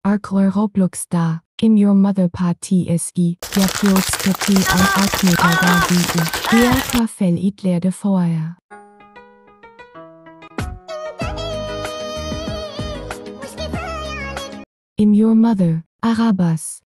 Arklor Roblox da, im Your Mother Party SI, Japiots KT an Arkmeter da wie Eaka Fell itlerde vorher. Im Your Mother, Arabas,